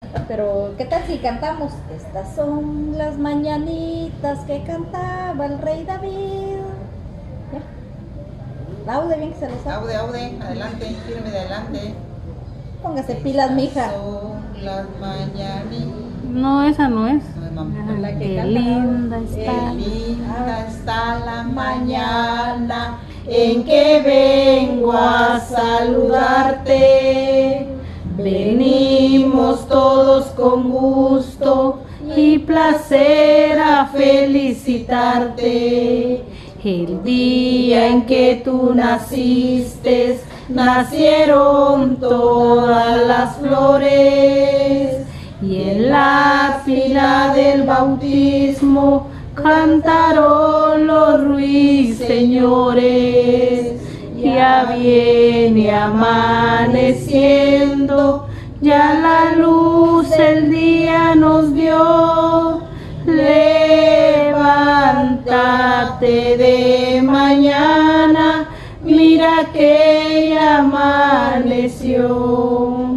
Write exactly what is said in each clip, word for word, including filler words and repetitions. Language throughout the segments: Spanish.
Pero, ¿qué tal si cantamos? Estas son las mañanitas que cantaba el rey David. ¿Ya? Aude, bien que se lo sabe. Aude, aude, adelante, firme de adelante. Póngase pilas, mija. Son las mañanitas. No, esa no es. La que Qué canta. linda está. Qué linda está la mañana en que vengo a saludarte. Venimos todos con gusto y placer a felicitarte. El día en que tú naciste, nacieron todas las flores. Y en la fila del bautismo cantaron los ruiseñores. Ya viene amaneciendo, ya la luz el día nos dio. Levántate de mañana, mira que ya amaneció.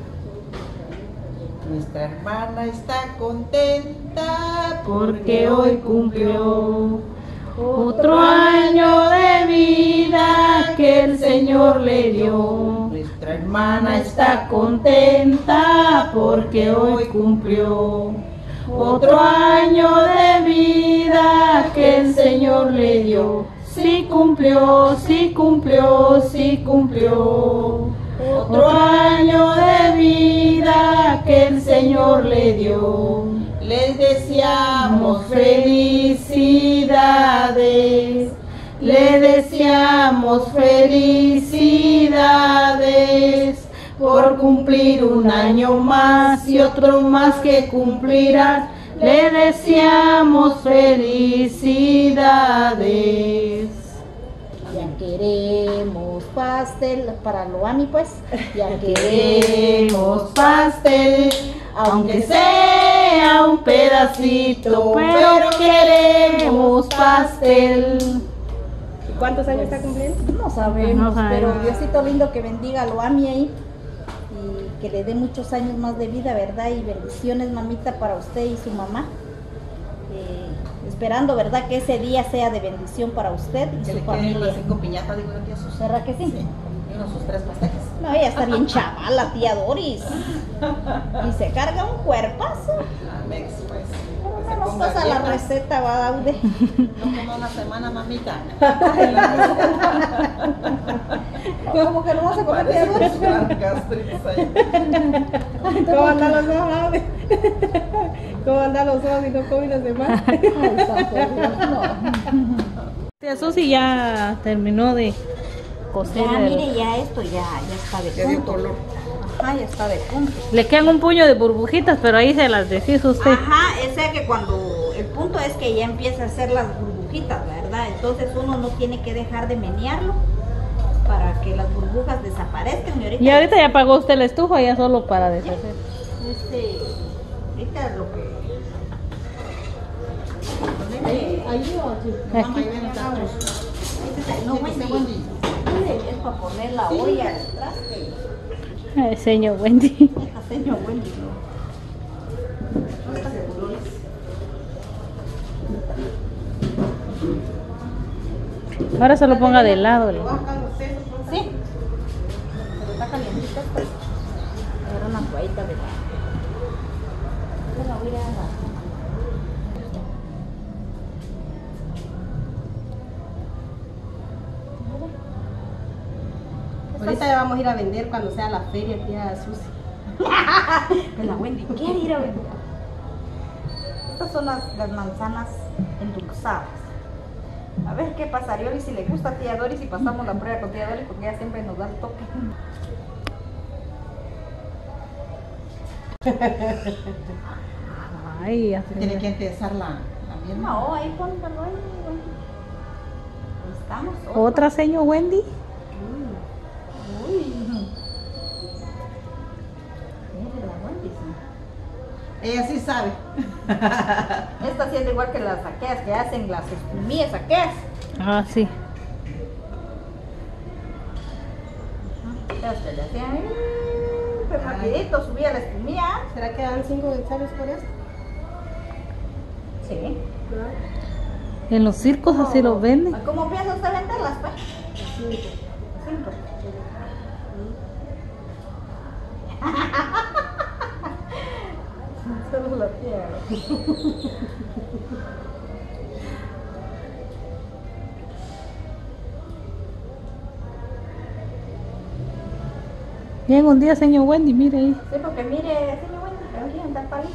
Nuestra hermana está contenta porque hoy cumplió otro año de vida que el Señor le dio. Nuestra hermana está contenta porque hoy cumplió otro año de vida que el Señor le dio. Sí cumplió, sí cumplió, sí cumplió. Otro año de vida que el Señor le dio. Les deseamos felicidades. Le deseamos felicidades por cumplir un año más y otro más que cumplirás. Le deseamos felicidades. Ya queremos pastel para Loami, pues. Ya Queremos pastel, aunque sea un pedacito, pero queremos pastel. ¿Y cuántos años está cumpliendo? No sabemos, No sabemos. pero Diosito lindo que bendiga a Loami ahí y que le dé muchos años más de vida, ¿verdad? Y bendiciones, mamita, para usted y su mamá. Eh, esperando, ¿verdad? Que ese día sea de bendición para usted y Que su le queden familia. unas cinco piñatas, digo yo, tía Sus. ¿Verdad que sí? Sí, y unos sus tres pasteles. No, ella está bien chavala, tía Doris. Y se carga un cuerpazo. Amex, pues. Pero Que no se nos ponga pasa la dieta. receta, va, Daude. No como una semana, mamita. Como que no vas a comer, tía Parece Doris. que van gastritis ahí. ¿Cómo andan los ojos? Aude? ¿Cómo andan los ojos y no come una semana? Ay, santo Dios, no. Tía Susi ya terminó de coser. Ya, el- mire, ya esto ya, ya está de Ya dio punto. color. Ajá, ya está de punto. Le quedan un puño de burbujitas, pero ahí se las deshizo usted. Ajá, o sea que cuando el punto es que ya empieza a hacer las burbujitas, ¿verdad? Entonces uno no tiene que dejar de menearlo para que las burbujas desaparezcan. Y ahorita, Y ahorita ya pagó usted la estufa, ya solo para deshacer. este, ahorita lo que... Ahí, ahí o aquí. Mamá, ahí ven acá. No, Wendy, es para poner la olla al traste. Ay, señor Wendy. Deja, señor Wendy, ¿no? No está seguro. Ahora se lo ponga de lado. ¿Le voy a bajar los sesos, por favor? Sí. Pero está calientita, pues. Era una toallita de... Yo la voy a dar. Ahorita ya vamos a ir a vender cuando sea la feria, tía Susi. Pues la Wendy quiere ir a vender. Estas son las, las manzanas endulzadas. A ver qué pasa, Arioli, si le gusta a tía Doris y pasamos la prueba con tía Doris, porque ella siempre nos da el toque. Ay, ya se Tiene que empezar la, la miel. No, ahí póngalo ahí, Wendy. Ahí estamos. ¿Otra señor Wendy? Uy. Mire la Wendy, sí. Ella sí sabe. Esta haciendo igual que las aquellas que hacen las espumillas aquellas. Ah, sí. Estas que le hacían, eh, pero rapidito, subía la espumilla. ¿Será que dan cinco guinzales por eso? Sí. En los circos así los venden. ¿Cómo piensa usted venderlas, pues? Cinco. Cinco. Solo la tía. Bien, un día, señor Wendy, mire ahí. Sí, porque mire, señor Wendy, que aquí anda el palito.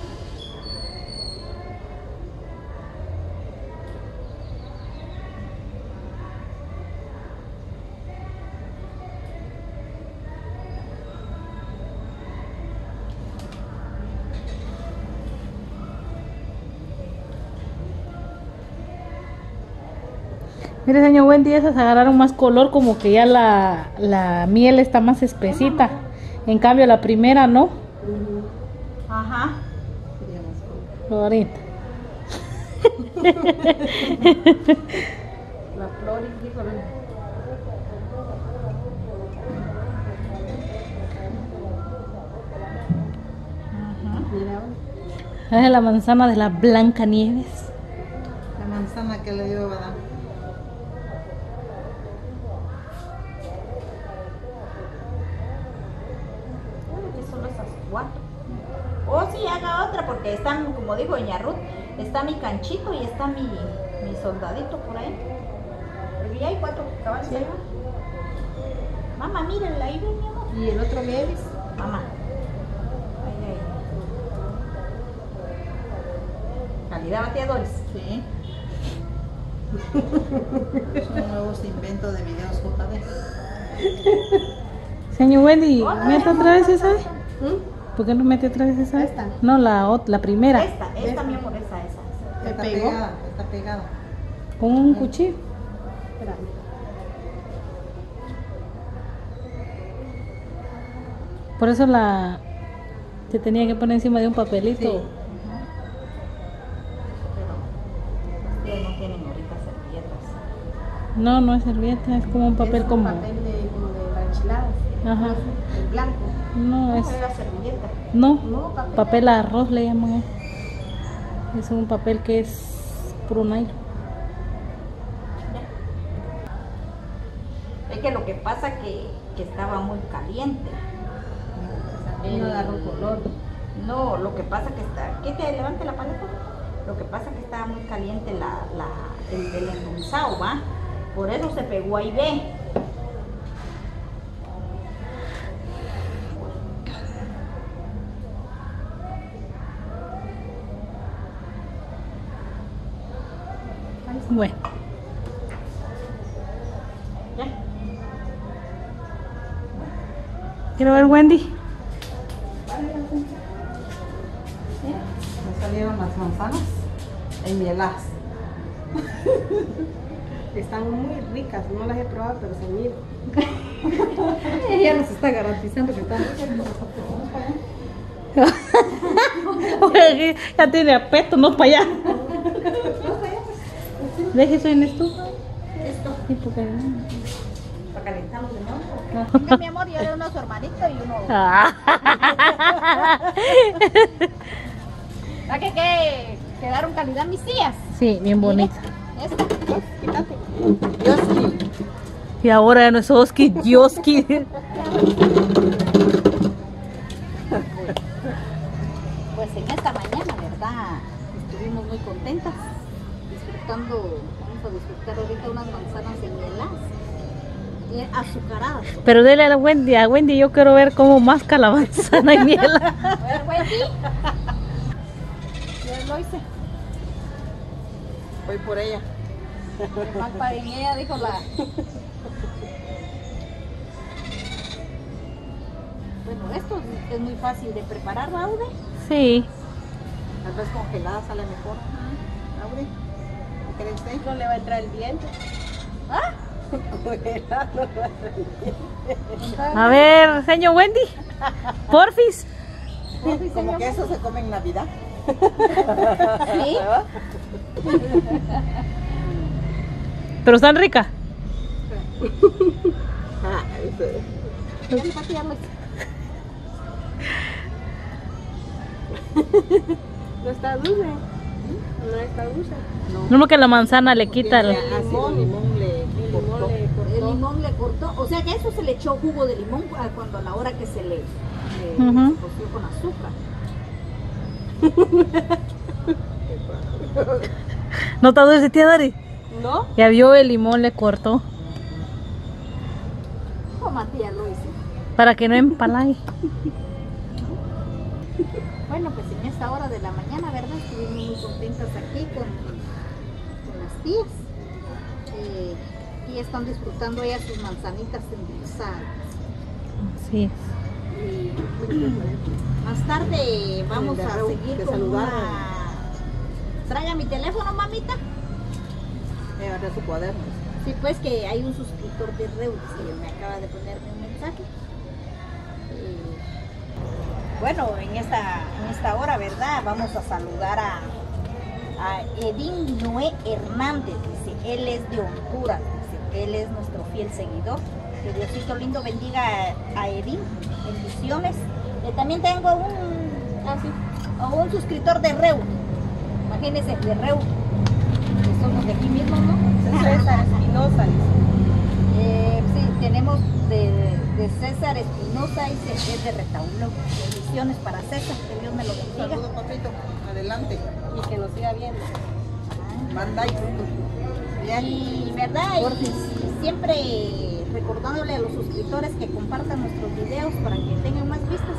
Mire, señor Wendy, esas agarraron más color, como que ya la, la miel está más espesita. En cambio, la primera no. Ajá. Florita. La flor y diferente. Mira, Es la manzana de la Blancanieves. La manzana que le dio Badán. Que solo esas cuatro. O si haga otra, porque están, como dijo doña Ruth, está mi canchito y está mi, mi soldadito por ahí. Pero ya hay cuatro cabales ahí. Mamá, mírenla ahí, ven, mi amor. ¿y el otro Mielis? Mamá. Ahí, ahí. Calidad bateadores. Sí. Son nuevos inventos de videos J D. Señor Wendy, ¿mete otra vez esa? ¿Mm? ¿Por qué no mete otra vez esa? Esta. No, la, ot- la primera. Esta, esta, mi amor, esa, esa. esa. ¿Me Está pegó? pegada, está pegada. Con un cuchillo. Espérame. Por eso la se tenía que poner encima de un papelito. Pero ustedes no tienen ahorita servilletas. No, no es servilleta, es como un papel Es un como. papel de, como de la enchilada. Ajá. El blanco. No es. ¿Cómo era servilleta? No, No, papel. papel arroz le llaman. eh. Es un papel que es puro nylon. Es que lo que pasa que, que estaba muy caliente. No agarró color. No, lo que pasa que está. ¿Qué te levante la paleta? Lo que pasa que estaba muy caliente la, la, el, el endulzado, ¿va? Por eso se pegó ahí, ve. Bueno, Ya. quiero ver Wendy. Me salieron las manzanas enmieladas. Están muy ricas, no las he probado, pero se miran. Ella nos está garantizando que están ricas. Oye, ya tiene apesto, no para allá. Deje eso en esto. Esto, Sí, porque- para calentarlo de nuevo. Venga, mi amor, yo le uno a su hermanito y uno. Ah. ¿Para que, que quedaron calidad mis sillas? Sí, bien bonita. Esta, pues, quítate. Yoski. Y ahora ya no es Oski, Yoski. Pues en esta mañana, ¿verdad? Estuvimos muy contentas, disfrutando, vamos a disfrutar ahorita unas manzanas enmieladas, eh, azucaradas. Pero dele a la Wendy, a Wendy yo quiero ver cómo masca la manzana y miel. A ver, Wendy. Yo lo hice. Voy por ella. El mal para en ella, dijo la. Bueno, esto es muy fácil de preparar, Raude. Sí. Tal vez congelada sale mejor. Abre. ¿Qué cree usted? No le va a entrar el viento. ¿Ah? A ver, señor Wendy. Porfis. Como que eso se come en Navidad. Sí. Pero están ricas. Ah, ese. Ya le pateamos. No está dulce. No está dulce. No que la manzana le quita el... El limón, limón le El limón cortó. le El cortó. limón le cortó, o sea que a eso se le echó jugo de limón a- cuando a la hora que se le, le Ujú. se coció con azúcar. ¿No está dulce, tía Dori? ¿No? Ya vio, el limón le cortó. Toma, tía, lo hice. Para que no empalague. Bueno, pues en esta hora de la mañana, ¿verdad? Estuvimos muy contentas aquí con, con las tías. Eh, y están disfrutando ellas sus manzanitas endulzadas. Así es. Y más tarde vamos De a Reu, seguir de con saludar. una... Traiga mi teléfono, mamita. Me agarré su cuaderno. Sí, pues que hay un suscriptor de Reus que me acaba de ponerme un mensaje. Eh, bueno, en esta, en esta hora, ¿verdad? Vamos a saludar a, a Edín Noé Hernández, dice, él es de Honduras, dice, él es nuestro fiel seguidor. Que Diosito lindo bendiga a, a Edín, bendiciones. Eh, también tengo un, ah, sí, a un suscriptor de Reus, imagínense, de Reus, que somos de aquí mismo, ¿no? César Espinosa. Eh, sí, tenemos de, de César Espinosa y se- es de Retaulo. Bendiciones para César, que Dios me lo bendiga. Saludos, papito. Adelante. Y que nos siga viendo. Manda y Y verdad, y siempre recordándole a los suscriptores que compartan nuestros videos para que tengan más vistas.